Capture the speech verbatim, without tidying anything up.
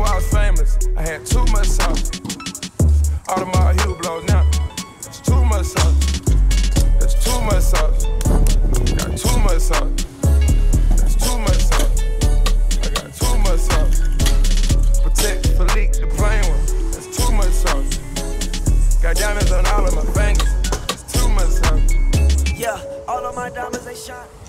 before I was famous, I had too much sauce. All of my heel blows now, it's too much sauce. That's too much sauce. Got too much sauce. That's too much sauce. I got too much sauce. Protect, Philippe, the plain one. That's too much sauce. Got diamonds on all of my fingers. That's too much sauce. Yeah, all of my diamonds, they shine.